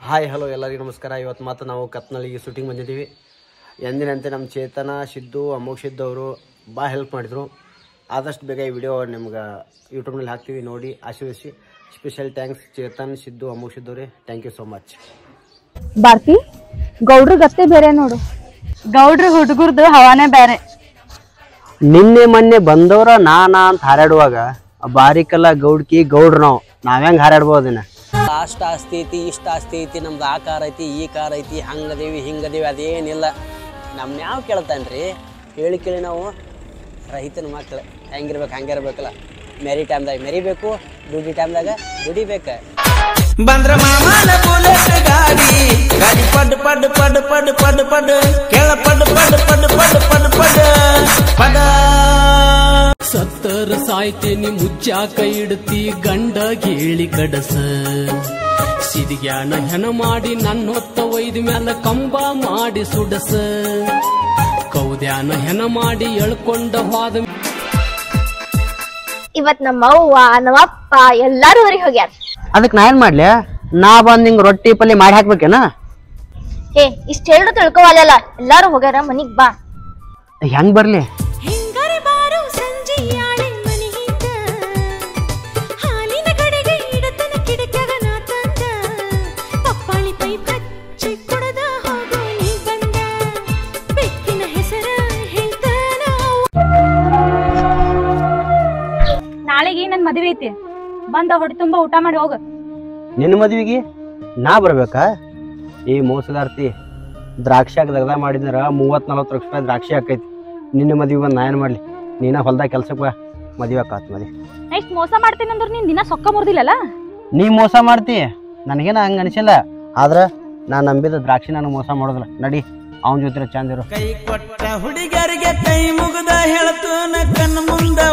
Hi hello ಎಲ್ಲರಿಗೂ ನಮಸ್ಕಾರ. ಇವತ್ತು ಮಾತ್ರ ನಾವು ಕತ್ನಳ್ಳಿಗೆ ಶೂಟಿಂಗ್ ಬಂದಿದ್ದೀವಿ. ಎಂದಿನಂತೆ ನಮ್ಮ ಚೇತನ, ಸಿದ್ದು, ಅಮೋಘ್ ಸಿದ್ದು ಅವರು ಭಾಳ ಹೆಲ್ಪ್ ಮಾಡಿದರು. ಆದಷ್ಟು ಬೇಗ ಈ ವಿಡಿಯೋ ನಿಮ್ಗೆ ಯೂಟ್ಯೂಬ್ನಲ್ಲಿ ಹಾಕ್ತೀವಿ, ನೋಡಿ ಆಶೀರ್ವದಿಸಿ. ಸ್ಪೆಷಲ್ ಥ್ಯಾಂಕ್ಸ್ ಚೇತನ್, ಸಿದ್ದು, ಅಮೋಘ್ ಸಿದ್ದು ಅವರೇ, thank you so much. Bharati, ಗೌಡ್ರ ಗತ್ತೆ ಬೇರೆ ನೋಡು. ಗೌಡ್ರ ಹುಡುಗರ್ದು ಹವಾನೇ ಬೇರೆ. ನಿನ್ನೆ ಮೊನ್ನೆ ಬಂದವ್ರ ನಾನಾ ಅಂತ ಹಾರಾಡುವಾಗ ಬಾರಿಕಲ್ಲ ಗೌಡ್ಕಿ ಗೌಡ್ರು ನಾವ್ ಹೆಂಗ್ ಹಾರಾಡ್ಬೋದಿನ. ಅಷ್ಟ ಆಸ್ತಿ ಐತಿ, ಇಷ್ಟ ಆಸ್ತಿ ಐತಿ, ನಮ್ದು ಆ ಕಾರ್ ಐತಿ, ಈ ಕಾರ್ ಐತಿ, ಹಂಗದೇವಿ ಹಿಂಗದೇವಿ, ಅದೇನಿಲ್ಲ. ನಮ್ನ ಯಾವ ಕೇಳ್ತಾನ್ರಿ? ಹೇಳಿ ಕೇಳಿ ನಾವು ರೈತನ ಮಕ್ಳು ಹೆಂಗಿರ್ಬೇಕು ಹಂಗಿರ್ಬೇಕಲ್ಲ. ಮೆರಿ ಟೈಮ್ದಾಗ ಮೆರಿಬೇಕು, ದುಡಿ ಟೈಮ್ದಾಗ ದುಡಿಬೇಕ. ಬಂದ್ರ ಮಾಮನ ಬುಲೆಟ್ ಗಾಡಿ ಗಾಡಿ ಪಡ್ ಪಡ್ ಪಡ್ ಪಡ್ ಪಡ್ ಪಡ್ ಕೆಳ ಪಡ್ ಪಡ್ ಪಡ್ ಪಡ್ ಪಡ್ ಪಡ್ ಪಡ ಸತ್ತರ ಸಾಯ್ತೇನಿ ಮುಚ್ಚಾಕ ಇಡ್ತಿ ಗಂಡ ಗೇಳಿ ಕಡಸ ಸಿದಿಗ್ಯಾನ ಹೆಣ ಮಾಡಿ ನನ್ನೊತ್ತ ಒಯ್ದ ಮ್ಯಾಲ ಕಂಬ ಮಾಡಿ ಸುಡಸ ಕೌದ್ಯಾನ ಹೆಣ ಮಾಡಿ ಎಳ್ಕೊಂಡ ಹೋದ. ಇವತ್ ನಮ್ಮವ್ವ ನಮ್ಮಪ್ಪ ಎಲ್ಲಾರು ಊರಿಗೆ ಹೋಗ್ಯಾರ. ಅದಕ್ಕೆ ನಾ ಏನ್ ಮಾಡ್ಲಿ? ನಾ ಬಂದ್ ನಿಂಗ್ ರೊಟ್ಟಿ ಪಲ್ಯ ಮಾಡಿ ಹಾಕ್ಬೇಕೇನ? ಇಷ್ಟ ಹೇಳು ತಿಳ್ಕೊವಲ್ಲ, ಎಲ್ಲಾರು ಹೋಗ್ಯಾರ, ಮನಿಗ್ ಬಾ. ಹೆಂಗ್ ಬರ್ಲಿ? ನಾಳೆಗೆ ನನ್ ಮದ್ವೆ ಐತಿ, ಬಂದ ಹೊಟ್ಟೆ ತುಂಬಾ ಊಟ ಮಾಡಿ ಹೋಗ. ನಿನ್ನ ಮದ್ವಿಗೆ ನಾ ಬರ್ಬೇಕಾ? ಈ ಮೋಸದಾರ್ತಿ ದ್ರಾಕ್ಷಿಯಾಗ ದಗದ ಮಾಡಿದ್ರ 30-40 ಲಕ್ಷ ರೂಪಾಯಿ ದ್ರಾಕ್ಷಿ ಹಾಕೈತಿ. ನಿನ್ನ ಮದ್ವಿ ಬಂದು ನಾ ಏನ್ ಮಾಡ್ಲಿ? ನೀನ ಹೊಲ್ದಾಗ ಕೆಲ್ಸಕ್ಕೆ ಬಾ, ಮದ್ವೆ ಆಕಾತ್ ಮದ್ವಿ. ನೆಕ್ಸ್ಟ್ ಮೋಸ ಮಾಡ್ತೀನಿ ಅಂದ್ರ ನೀನ್ ದಿನ ಸೊಕ್ಕ ಮುರ್ದಿಲ್ಲಲ್ಲ. ನೀ ಮೋಸ ಮಾಡ್ತಿ, ನನಗೇನ ಹಂಗ ಅನಿಸಿಲ್ಲ. ಆದ್ರ ನಾ ನಂಬಿದ ದ್ರಾಕ್ಷಿ ನನಗೆ ಮೋಸ ಮಾಡೋದಿಲ್ಲ. ನಡಿ, ಅವನ ಜೊತೆ ಚಂದಿರು. ಕೈ ಕೊಟ್ಟ ಹುಡುಗರಿಗೆ ಕೈ ಮುಗ್ದ ಹೇಳ್ತು ನ ಕಣ್ಣು ಮುಂದ